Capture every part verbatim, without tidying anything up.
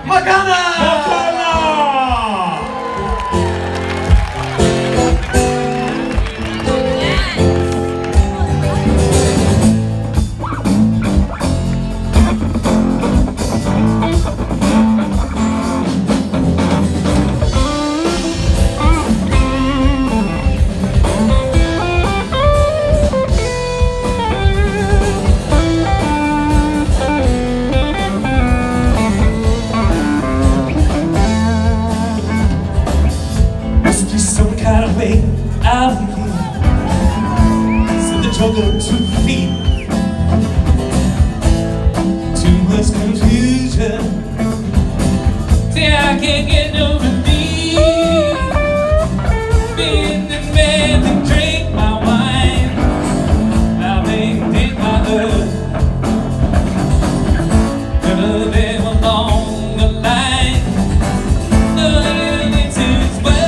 Makana! Makana! Out of here, so the juggle two feet, too much confusion. See, I can't get no relief. Being the man that drink my wine, now they take my earth. Never them along the line. No, it's his way.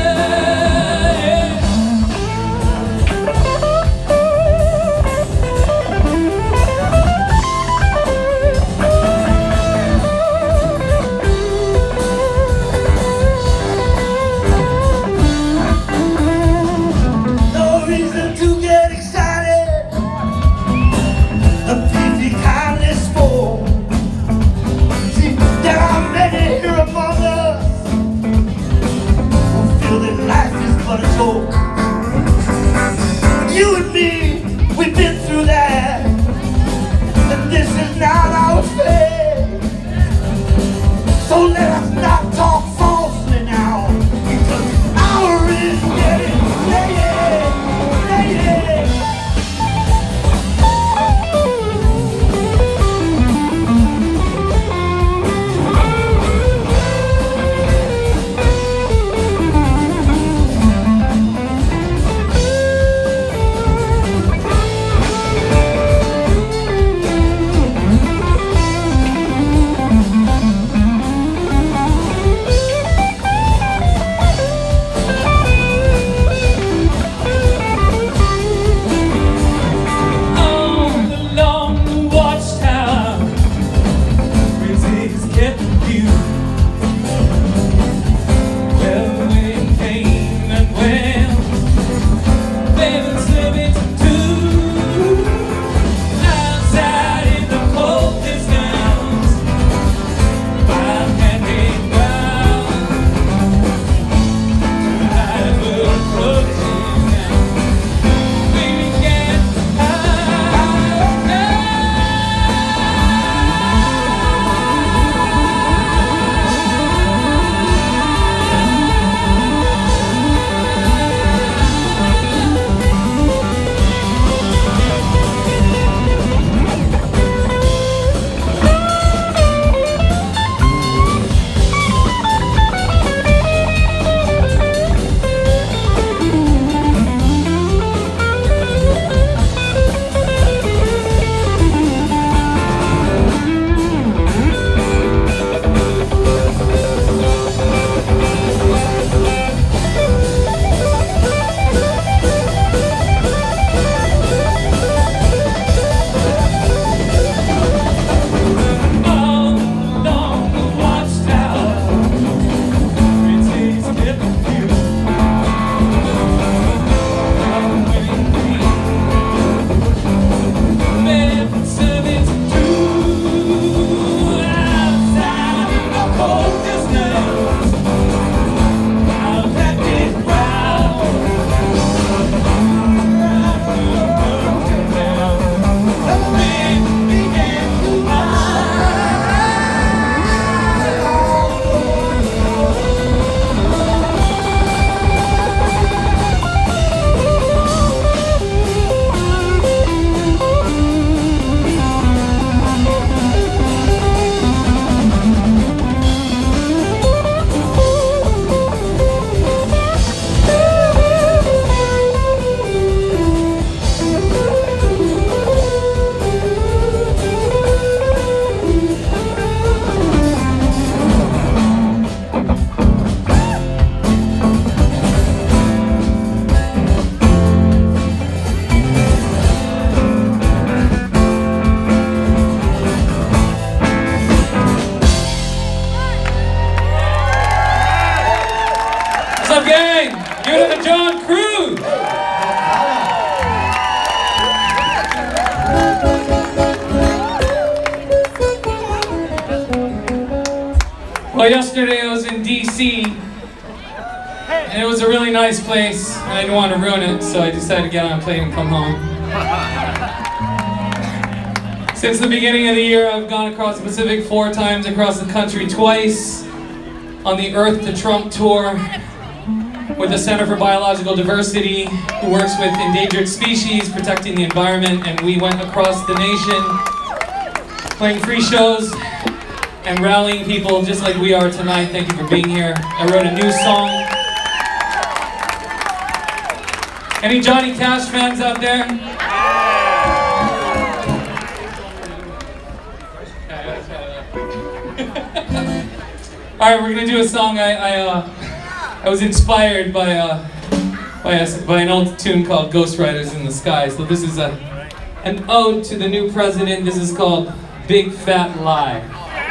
You and me, we've been through that, and this is not our fate. So let us not talk falsely now, because our is getting late, late. Give it to John Cruz. Well, yesterday I was in D C and it was a really nice place and I didn't want to ruin it, so I decided to get on a plane and come home. Since the beginning of the year, I've gone across the Pacific four times, across the country twice, on the Earth to Trump tour with the Center for Biological Diversity, who works with endangered species, protecting the environment, and we went across the nation playing free shows and rallying people just like we are tonight. Thank you for being here. I wrote a new song. Any Johnny Cash fans out there? All right, we're gonna do a song. I I, uh, I was inspired by uh, by, a, by an old tune called Ghost Riders in the Sky. So this is a an ode to the new president. This is called Big Fat Lie.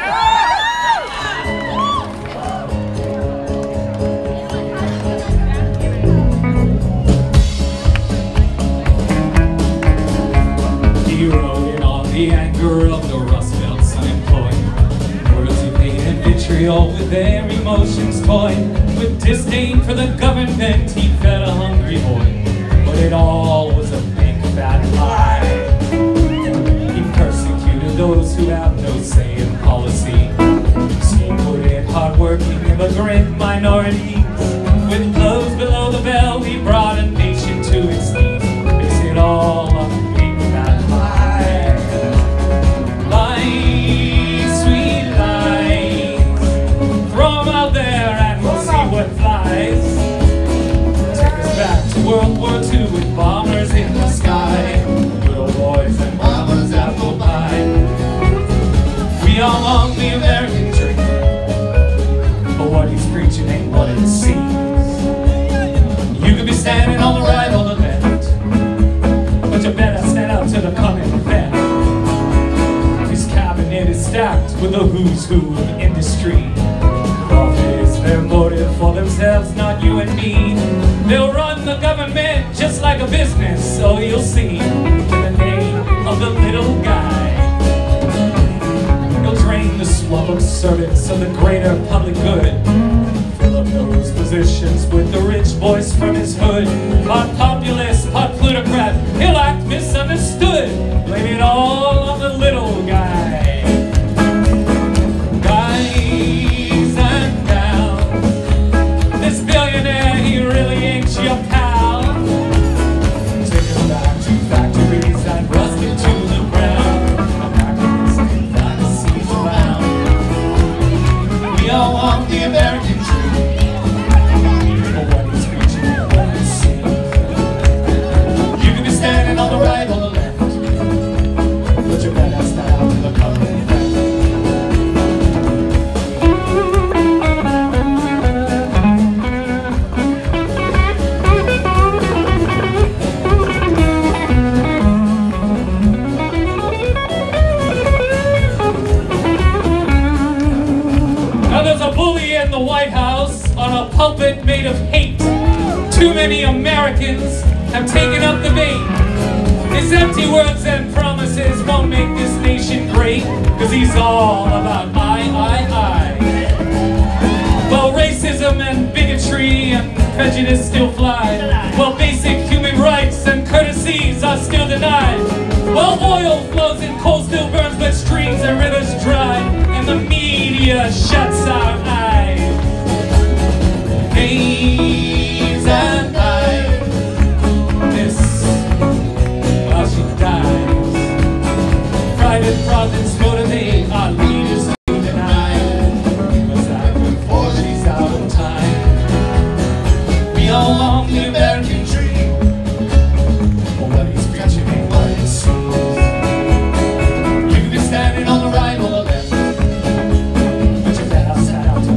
He wrote it on the anger of the Rust Belt's unemployed. Words he paid in vitriol with their emotions toyed. With disdain for the government, he fed a hungry boy. But it all was a big fat lie. He persecuted those who have no say in policy. He put in hard-working immigrant minorities. With blows below the belt, he brought a nation to its knees. Makes it all a big fat lie. Lies, sweet lies. Throw them out there and we'll see what flies. Take us back to World War Two with bombers in the sky. Little boys and mamas apple pie. We all want the American dream, but what he's preaching ain't what it seems. You could be standing on the right or the left, but you better stand up to the coming event. His cabinet is stacked with the who's who of the industry. Profit is their motive for themselves, not you and me. They'll run the government just like a business, so you'll see, in the name of the little guy. He'll drain the swamp of servants of the greater public good. Fill up those positions with the rich boys from his hood. Pot populist, pot plutocrat, he'll act misunderstood. Blame it all on the little guy. Guys and gals, this billionaire, he really ain't your pal. Take us back to factories and rust into the ground. Americans and fantasies around. We all want the American dream, but what he's preaching and what he sees. You can be standing on the right or the left, but you better stand out to the cover. In the White House on a pulpit made of hate. Too many Americans have taken up the bait. His empty words and promises won't make this nation great, cause he's all about I, I, I. Well, racism and bigotry and prejudice still fly. Well, basic human rights and courtesies are still denied. Well, oil flows and coal still burns, but streams and rivers dry, and the media shuts our eyes. Days and nights, this while she dies. Private profits motivate our leaders to deny. Was that before she's out of time? We all want the American dream, but what he's preaching ain't what it seems. You can be standing on the right or the left, but you better stand out to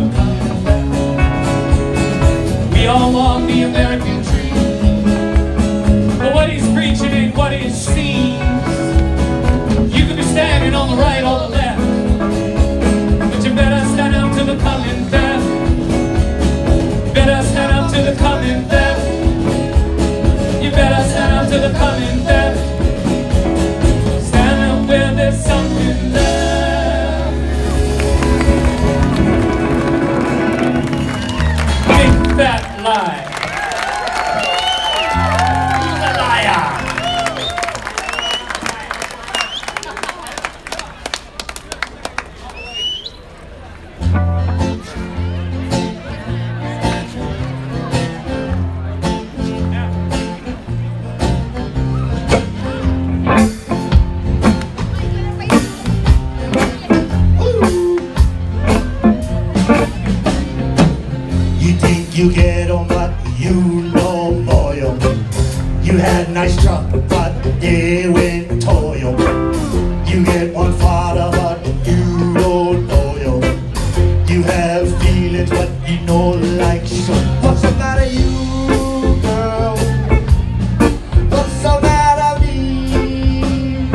you get on, but you know loyal. You had nice truck, but they went toil. You get one father, but you don't loyal. You have feelings, but you know like so. What's the matter, you girl? What's the matter, me?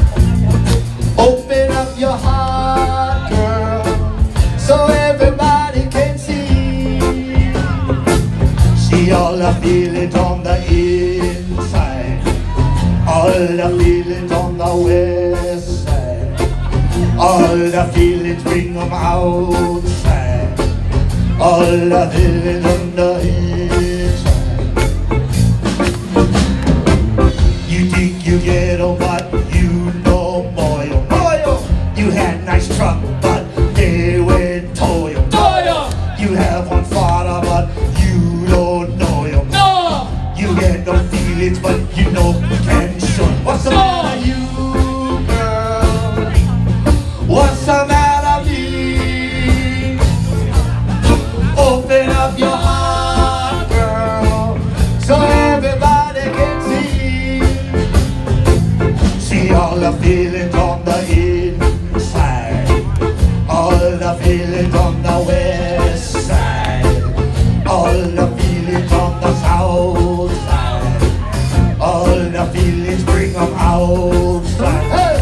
Open up your heart, girl, so everybody can see. See all the feelings on the inside, all the feelings on the west side, all the feelings bring them outside, all the feelings on the inside. You think you get on, but you know loyal. Loyal. You had nice truck, but they went toil. Toil. You have one father, but you don't know him. No. You get no feelings, but you know can show. What's the No. matter, you girl? What's the matter, me? Open up your heart, girl, so everybody can see. See all the feelings on the inside, all the feelings on the west side, all the feelings on the south side, all the feelings bring them outside. Hey!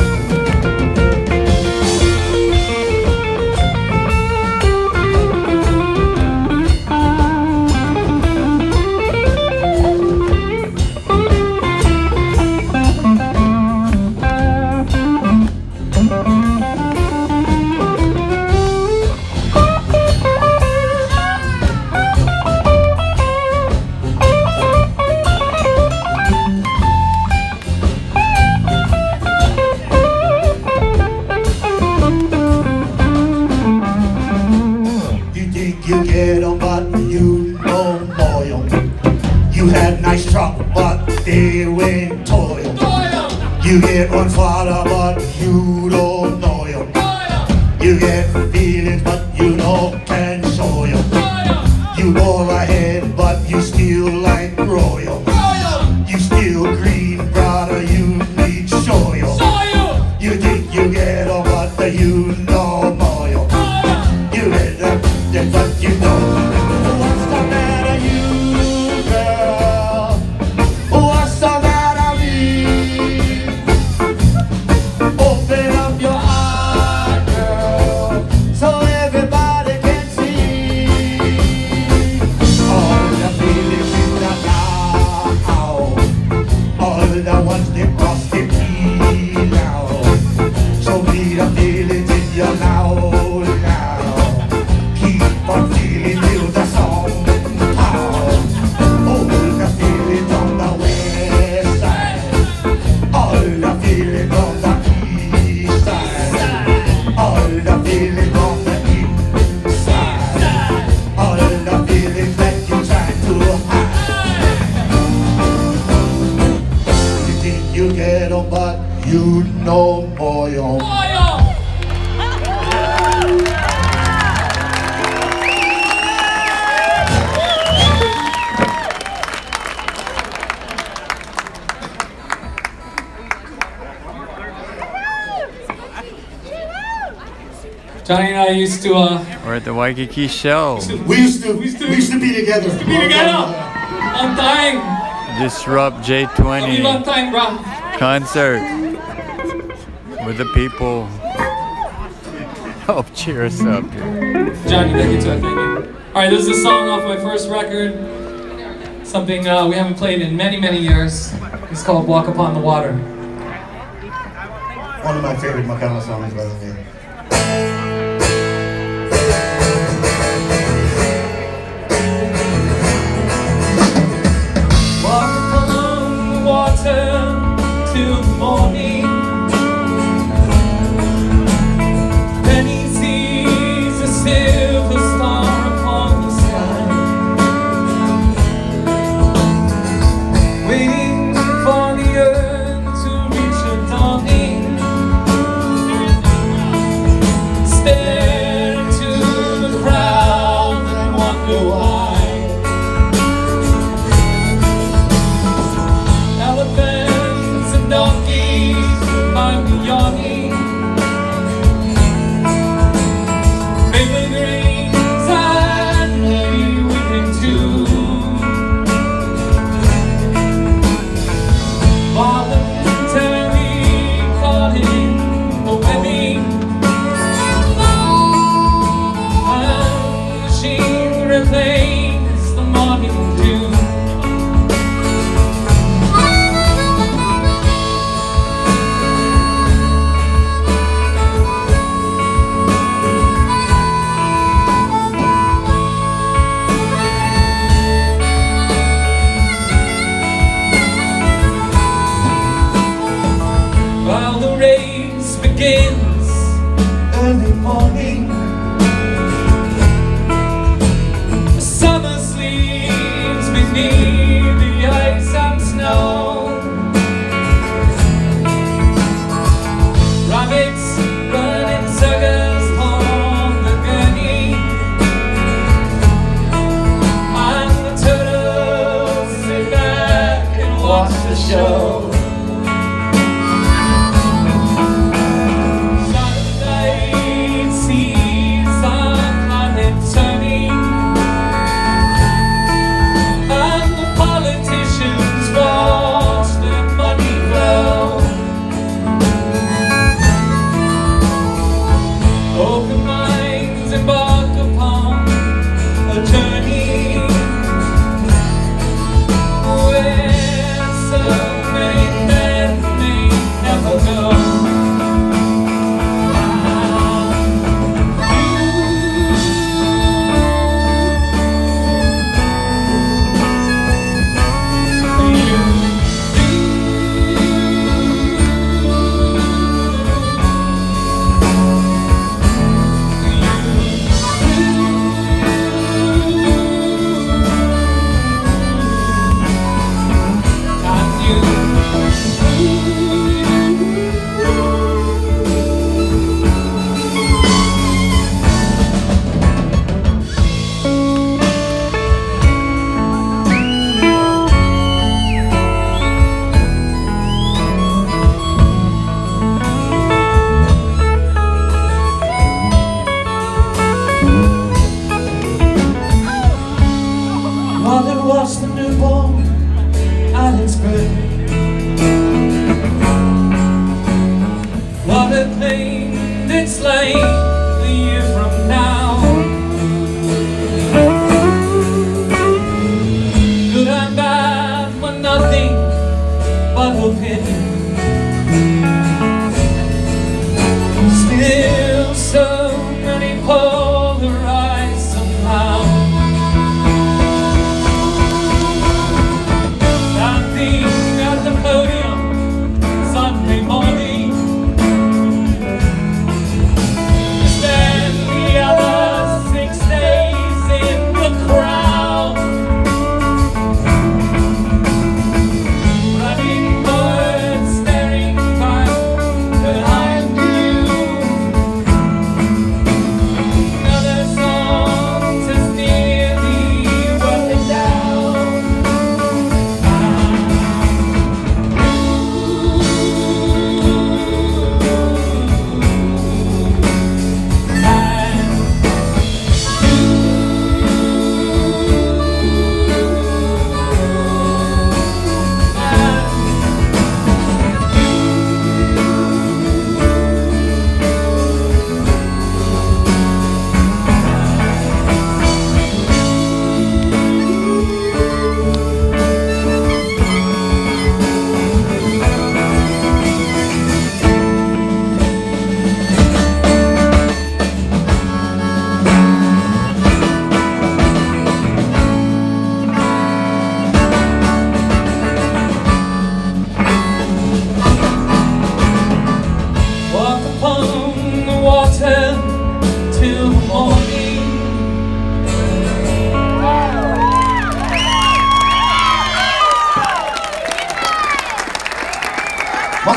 You get on, but you know loyal. You had nice truck, but they went toil. Toil. You get one father, but you don't know him. Toil. You get feelings, but you know can show you. Toil. You go ahead, but you still like royal. Toil. You still green, brother, you need show you. Toil. You think you get on, but you know loyal. Toil. You get them, but you don't. What's the matter, you girl? What's the matter, me? Open up your heart, girl, so everybody can see. All the feelings in the now, all the ones they cross the key now. Show me the feelings in your now. I'm feeling till the song power. All the feelings on the west side, all the feelings on the east side, all the feelings on the inside, all the feelings that you try to hide. You think you get on, but you know boy on. Johnny and I used to uh We're at the Waikiki show. We used to, we used to, we used to be together. be together. Long time. Disrupt J Love you twenty long time, bro. concert with the people. Help cheer us up here. Johnny, thank you to it. Thank you. All right, this is a song off my first record. Something uh, we haven't played in many, many years. It's called "Walk Upon the Water." One of my favorite Makana songs, by the way. Walk upon the water till the morning. Then he sees a silver star upon the sky, waiting for the earth to reach her dawning.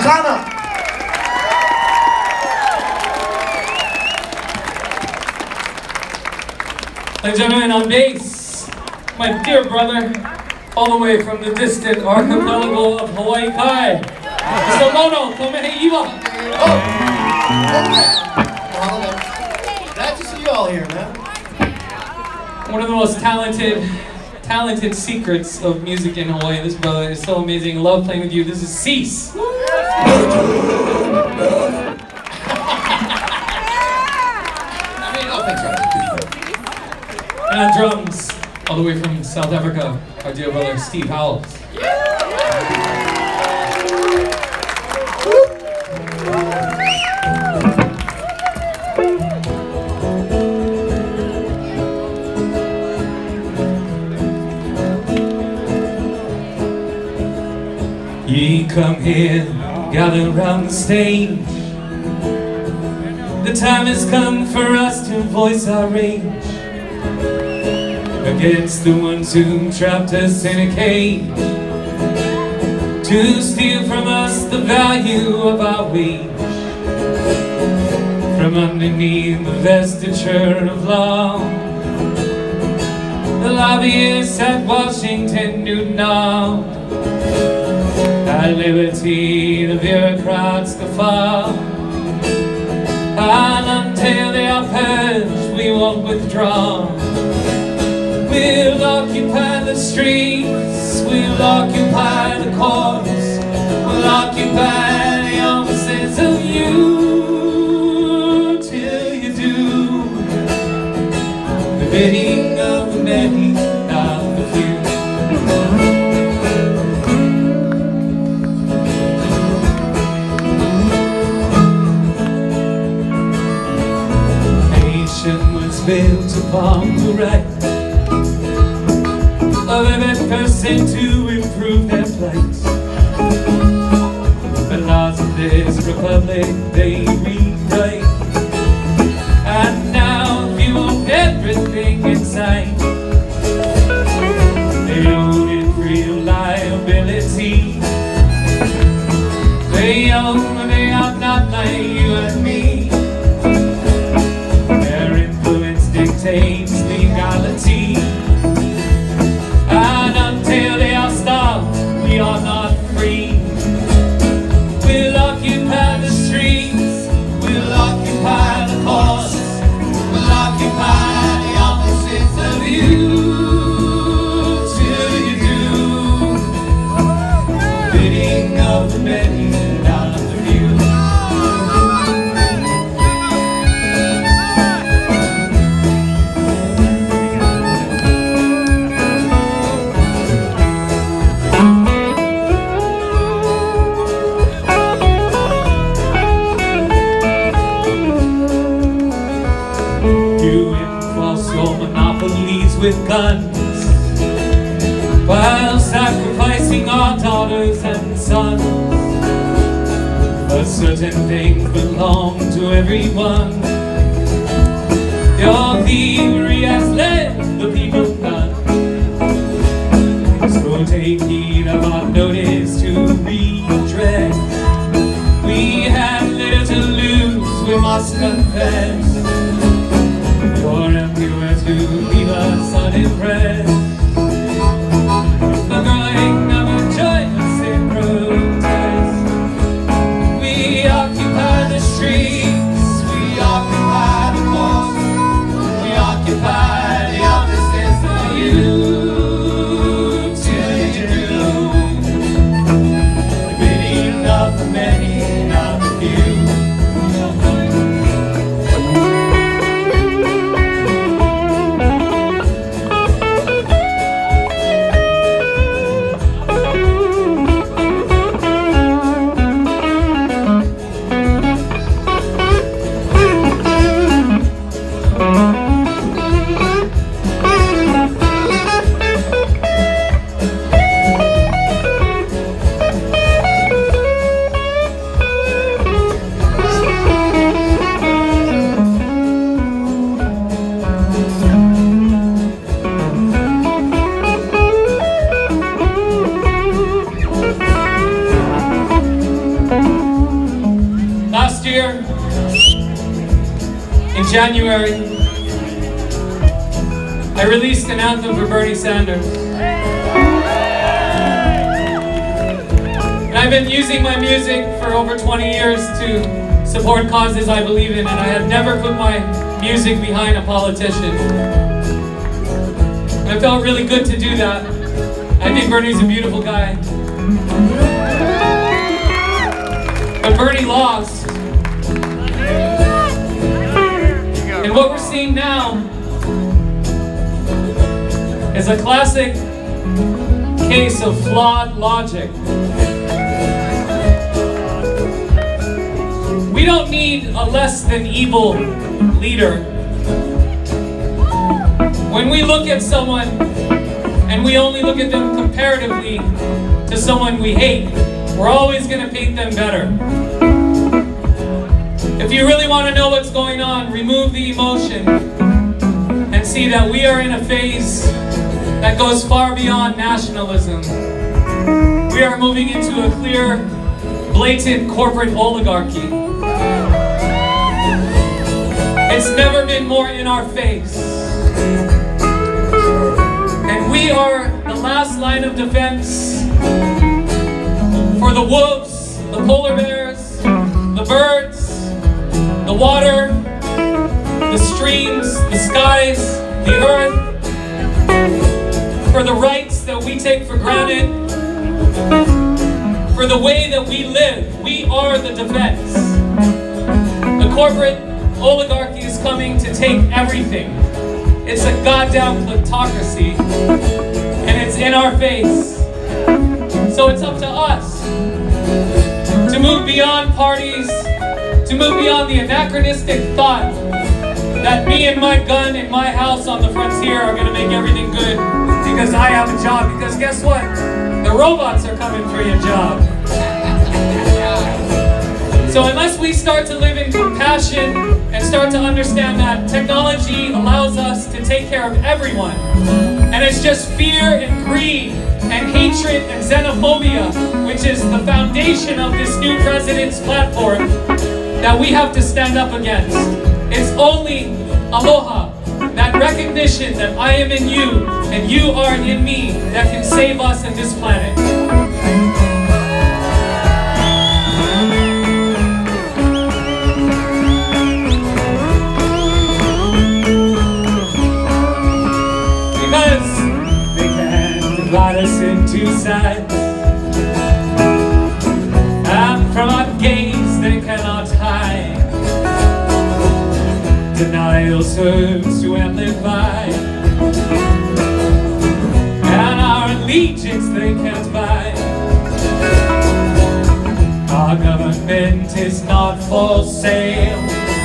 Makana. Ladies and gentlemen, on bass, my dear brother, all the way from the distant archipelago of Hawaii Kai, Mister Mono Tomeheiwa. Oh, okay. Glad to see you all here, man. One of the most talented, talented secrets of music in Hawaii. This brother is so amazing. Love playing with you. This is Cease. And on drums, all the way from South Africa, our dear brother Steve Howells. Ye come here, gather round the stage. The time has come for us to voice our rage against the ones who trapped us in a cage, to steal from us the value of our wage. From underneath the vesture of law, the lobbyists at Washington do not. At liberty, the bureaucrats guffaw. And until they are purged, we won't withdraw. We'll occupy the streets, we'll occupy the courts, we'll occupy the offices of you, till you do the bidding of the many, not the few. Built upon the right of every person to improve their plight. The laws of this republic they rewrite, and now if you own everything in sight, they own it free of liability. They own they are not like you and me. Dictates legality, and until they are stopped, we are not free. We'll occupy the streets, we'll occupy the courts, we'll occupy the offices of you, till you do the bidding of the many, not the few. With guns, while sacrificing our daughters and sons. But certain things belong to everyone. Your thievery has led the people none. So take heed of our notice to redress. We have little to lose, we must confess. Your empty words do leave us unimpressed. The growing of a joyous in protest. We occupy the streets, we occupy the courts, we occupy the offices of you, till you do the bidding of the many, not the few. January, I released an anthem for Bernie Sanders. And I've been using my music for over twenty years to support causes I believe in, and I have never put my music behind a politician. And I felt really good to do that. I think Bernie's a beautiful guy. But Bernie lost. And what we're seeing now is a classic case of flawed logic. We don't need a less than evil leader. When we look at someone and we only look at them comparatively to someone we hate, we're always going to paint them better. If you really want to know what's going on, remove the emotion and see that we are in a phase that goes far beyond nationalism. We are moving into a clear, blatant corporate oligarchy. It's never been more in our face. And we are the last line of defense for the wolves, the polar bears, the birds, the water, the streams, the skies, the earth, for the rights that we take for granted, for the way that we live. We are the defense. The corporate oligarchy is coming to take everything. It's a goddamn plutocracy, and it's in our face. So it's up to us to move beyond parties, to move beyond the anachronistic thought that me and my gun in my house on the frontier are gonna make everything good because I have a job. Because guess what? The robots are coming for your job. So unless we start to live in compassion and start to understand that technology allows us to take care of everyone, and it's just fear and greed and hatred and xenophobia, which is the foundation of this new president's platform, that we have to stand up against. It's only aloha, that recognition that I am in you and you are in me, that can save us and this planet. Because they can divide us into sides, and from our gaze they cannot hide. Denial serves to amplify, and our allegiance they can't buy. Our government is not for sale.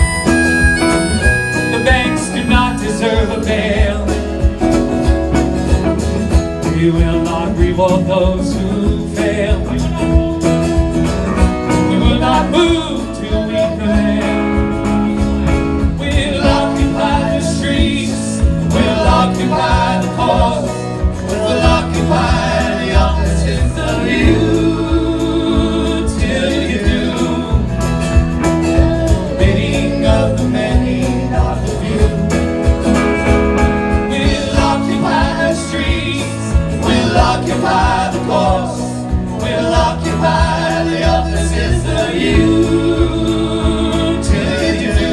The banks do not deserve a bail. We will not reward those who fail. We will not move till we prevail. We'll occupy the streets. We'll occupy the cause. We'll occupy the offices of you till you do. Bidding of the many, not the few. We'll occupy the streets. We'll occupy the cause. We'll occupy the offices of you till you do.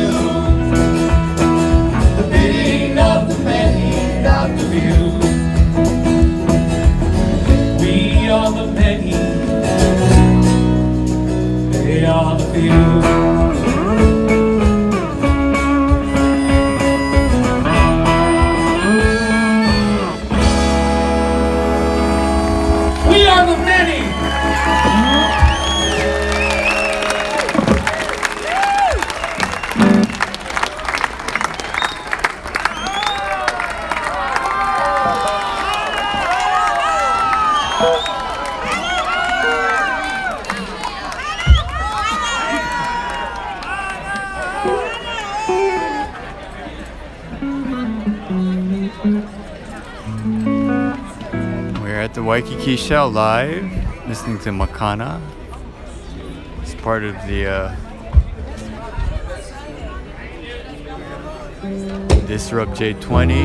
The bidding of the many, not the few. We are the many. They are the few. We are the many. We're at the Waikiki Shell live, listening to Makana. It's part of the uh, Disrupt J twenty.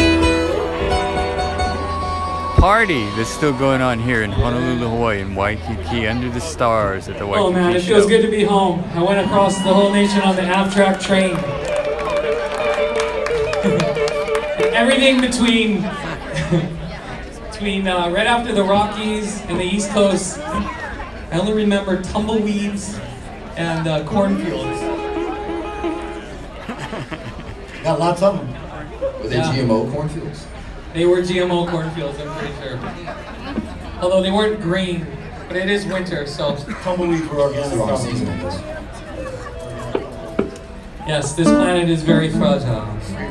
Party that's still going on here in Honolulu, Hawaii, in Waikiki, under the stars at the Waikiki Oh man, it Show. feels good to be home. I went across the whole nation on the Amtrak train. Everything between, between uh, right after the Rockies and the East Coast, I only remember tumbleweeds and uh, cornfields. Got lots of them. Were they Yeah. G M O cornfields? They were G M O cornfields, I'm pretty sure. Although they weren't green, but it is winter, so. Tumbleweeds were organic. Wrong season, I guess. Yes, this planet is very fragile.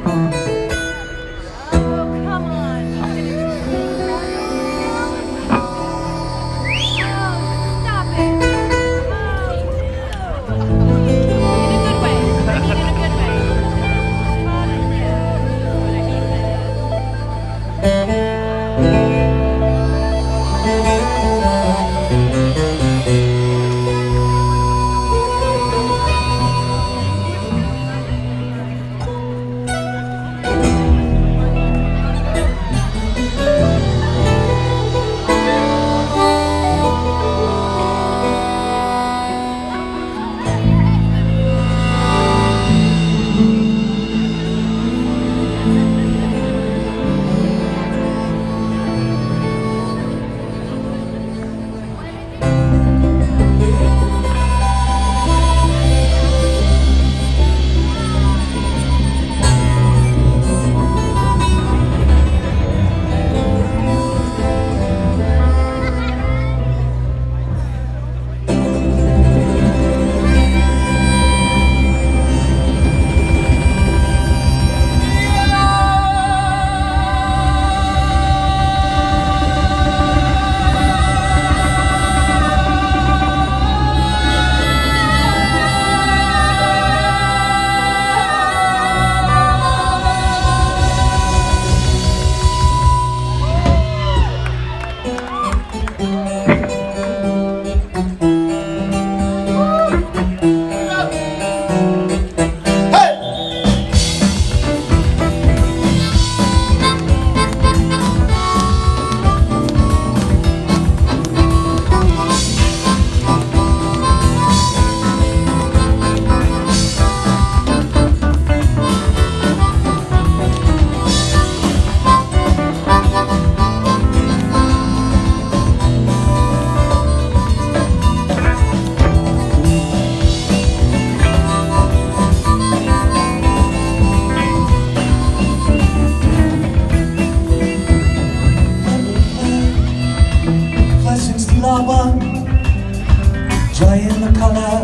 Joy in the color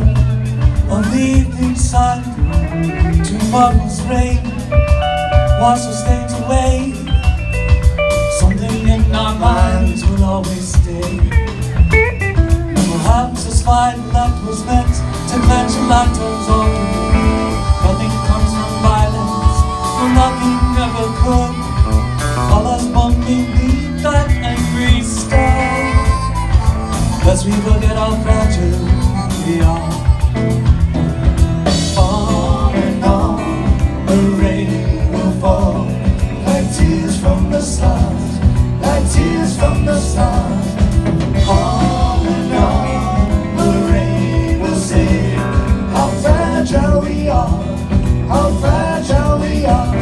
of the evening sun. Tomorrow's rain washes stains away. Something in our minds will always stay. Perhaps a slide that was meant to cleanse your lanterns on. Nothing comes from violence, for nothing ever could. All us bumping beneath that angry star. Lest we forget how fragile we are. On and on, the rain will fall like tears from the stars, like tears from the stars. On and on, the rain will sing how fragile we are, how fragile we are.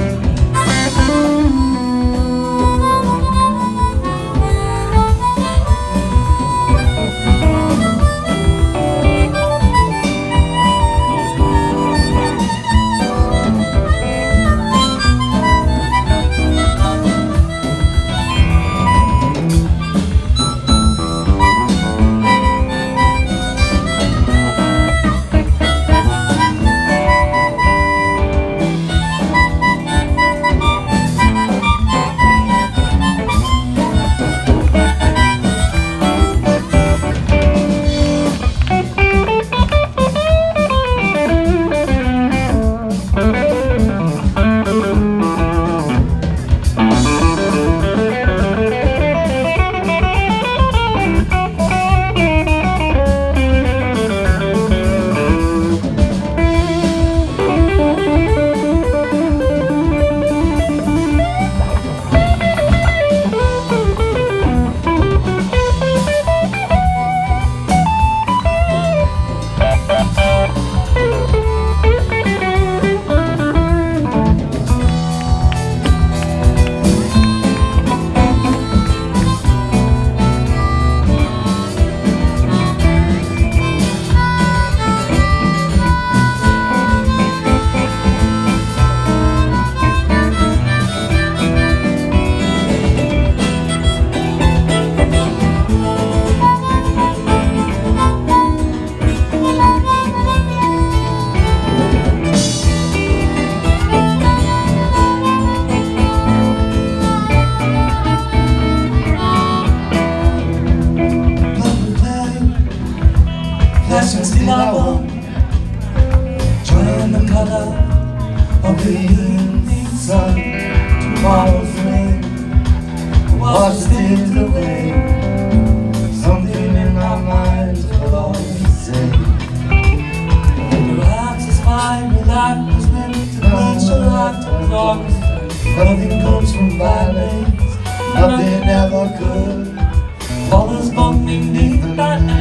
comes from violence, nothing ever could. Fathers born beneath that